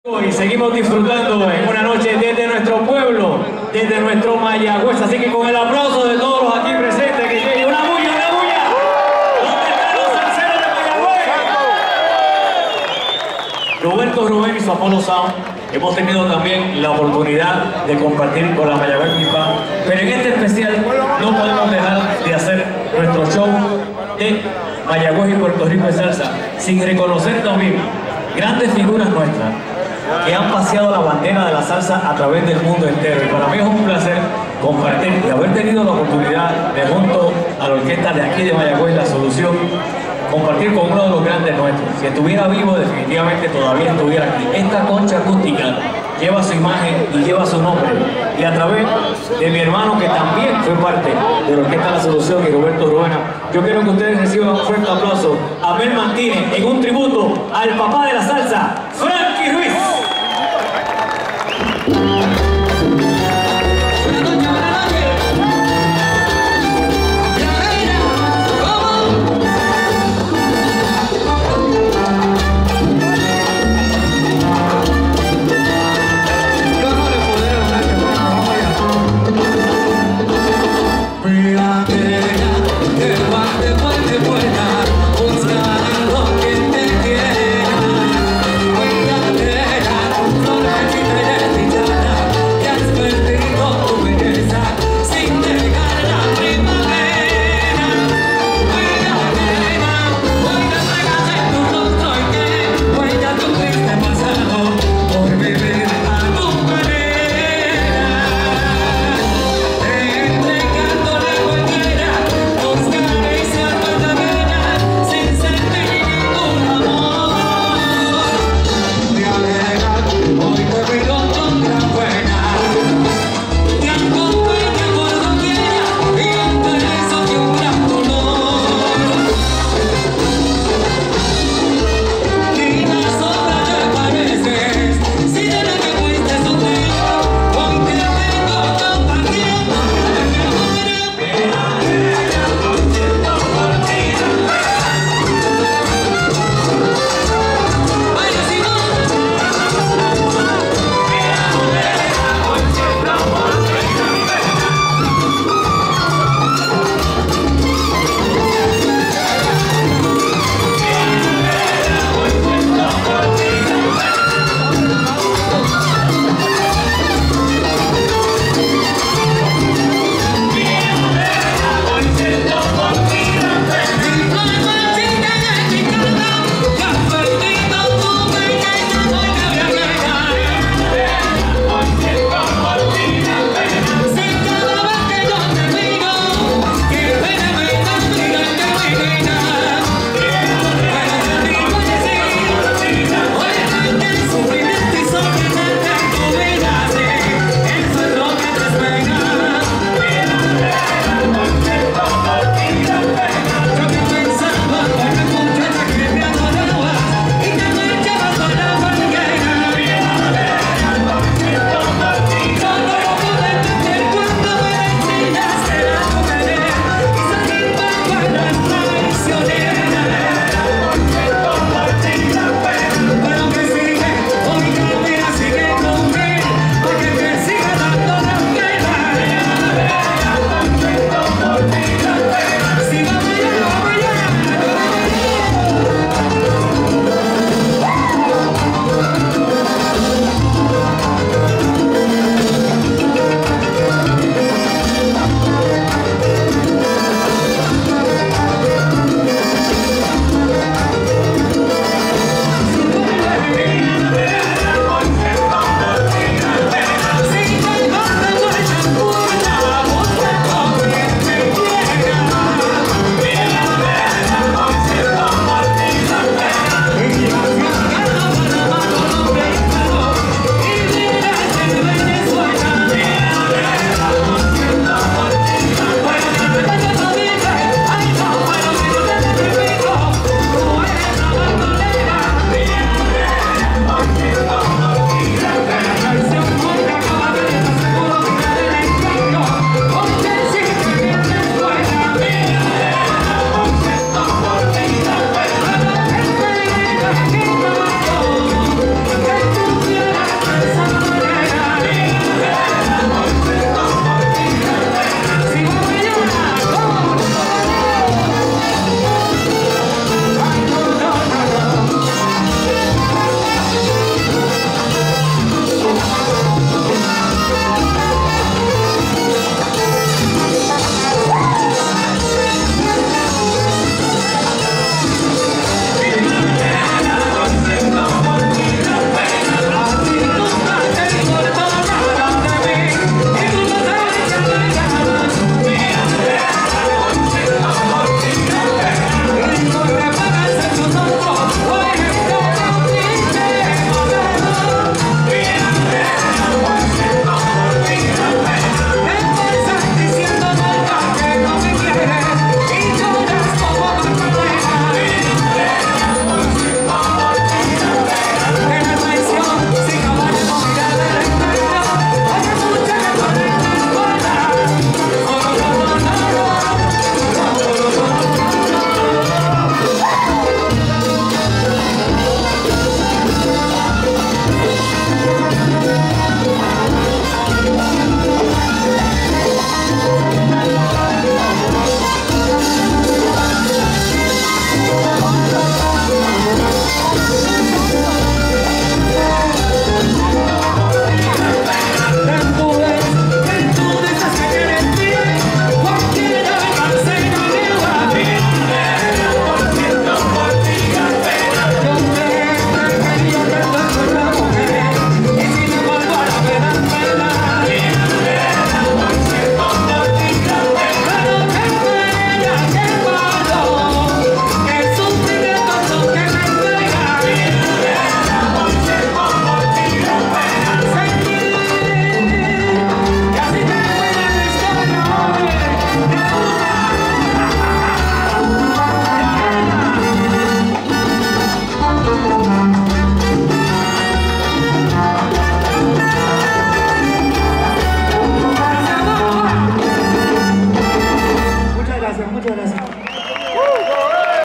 Y seguimos disfrutando en una noche desde nuestro pueblo, desde nuestro Mayagüez. Así que con el aplauso de todos los aquí presentes, que llegue una bulla, una bulla. ¿Dónde están los salseros de Mayagüez? Roberto Rubén y su Apollo Sound. Hemos tenido también la oportunidad de compartir con la Mayagüez Pipa, pero en este especial no podemos dejar de hacer nuestro show de Mayagüez y Puerto Rico de salsa sin reconocer también grandes figuras nuestras que han paseado la bandera de la salsa a través del mundo entero. Y para mí es un placer compartir y haber tenido la oportunidad de, junto a la orquesta de aquí de Mayagüez, La Solución, compartir con uno de los grandes nuestros. Si estuviera vivo, definitivamente todavía estuviera aquí. Esta concha acústica lleva su imagen y lleva su nombre. Y a través de mi hermano, que también fue parte de la orquesta La Solución, y Roberto Rubén, yo quiero que ustedes reciban un fuerte aplauso a Mel Martínez en un tributo al papá de la salsa, Frank.